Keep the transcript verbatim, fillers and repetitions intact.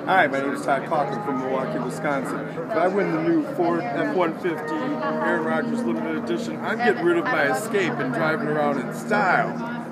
Hi, my name is Todd Coughlin from Milwaukee, Wisconsin. If I win the new Ford F one fifty Aaron Rodgers Limited Edition, I'm getting rid of my Escape and driving around in style.